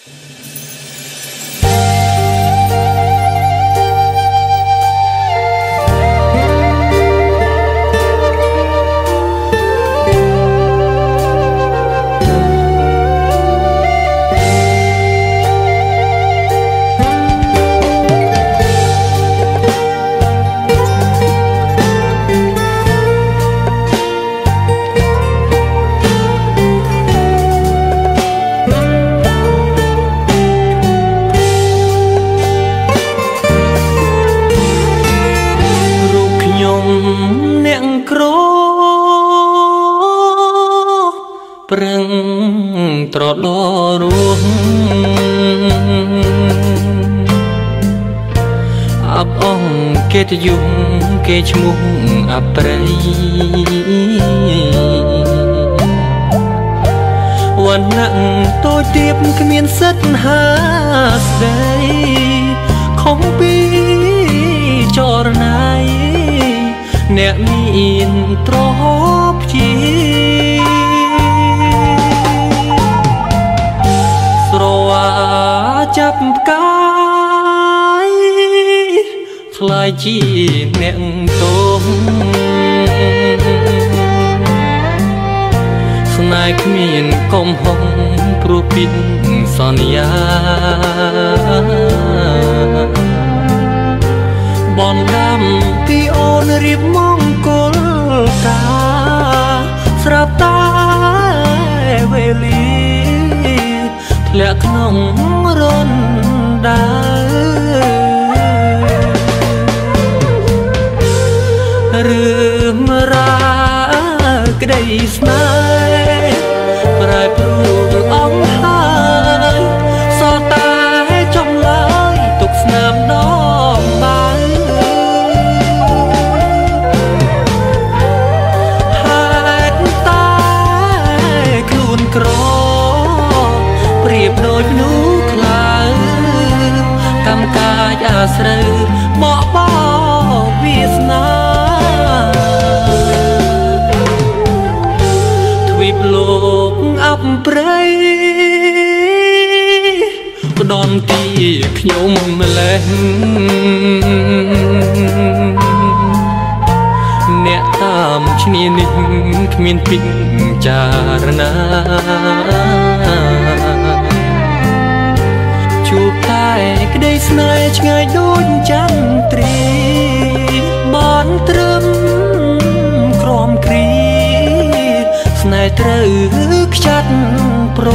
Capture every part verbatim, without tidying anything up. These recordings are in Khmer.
ប្រឹងត្រឡរួងអបអងគេតយំគេឈ្មោះអប្រៃវណ្ណៈតូចទៀបគ្មានសិទ្ធហាស្ដីខំពីចរណៃអ្នកមានទ្រព្យជាស្រវាចាប់ផ្កាយខ្លាយជាអ្នកទងស្នេហ៍គ្មានកំហុសព្រោះពីសន្យាបនដាំពីអូនរៀបមង្គលការស្រាប់តែវេលាធ្លាក់ក្នុងរនដើរឿងរ៉ាវក្តីស្នេហ៍ប្រែប្រួលអង្ហើយសតែចំឡើយទុកស្នាមដងបើហេតុតែខ្លួនក្រប្រៀបដូចមនុស្សខ្លាកម្មកាយអាស្រូវបកបោវាសនាទ្វីបលោកអបព្រៃផ្ដន់ទីខ្ញុំម្លេះអ្នកតាមឈ្នានេះគ្មានពិចារណាជួបតែក្តីស្នេហ៍ឆ្ងាយដូចចន្ទ្រីបនត្រឹមក្រំគ្រីស្នេហ៍ត្រូវខ្ចាត់ប្រ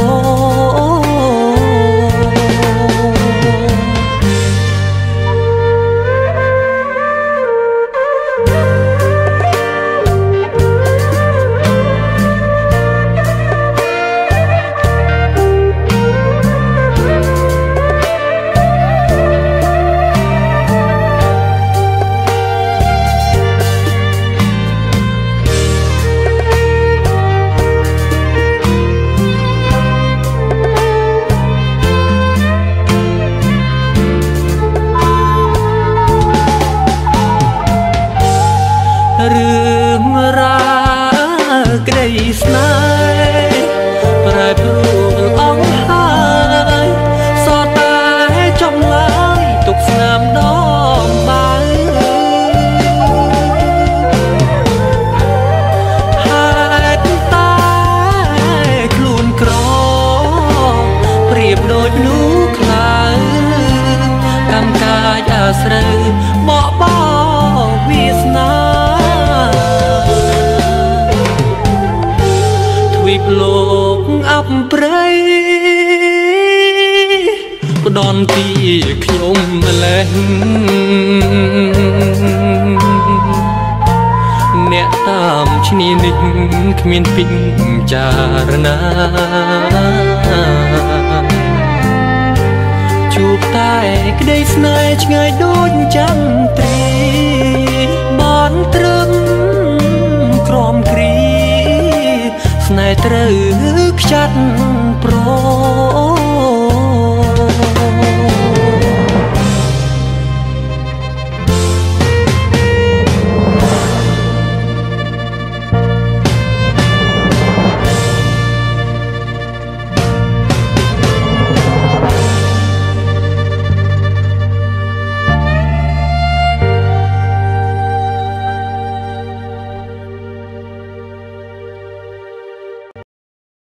រឿងរ៉ាវក្តីស្នេហ៍ប្រែប្រួលអង្ហើយសតែចំឡើយទុកស្នាមដងបើហេតុតែខ្លួនក្រប្រៀបដូចមនុស្សខ្លាកម្មកាយអាស្រូវបកបោវាសនាលោកអបព្រៃផ្ដន់ទីខ្ញុំម្លេះអ្នកតាមឈ្នានេះគ្មានពិចារណាជួបតែក្តីស្នេហ៍ឆ្ងាយដូចចន្ទ្រីបនត្រឹមក្រំគ្រីស្នេហ៍ត្រូវខ្ចាត់ប្រ